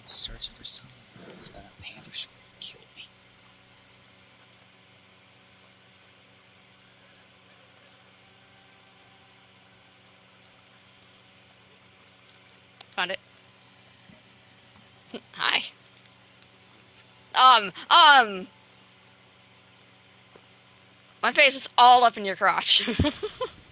searching for something so that a panther should kill me. Found it. Hi. My face is all up in your crotch.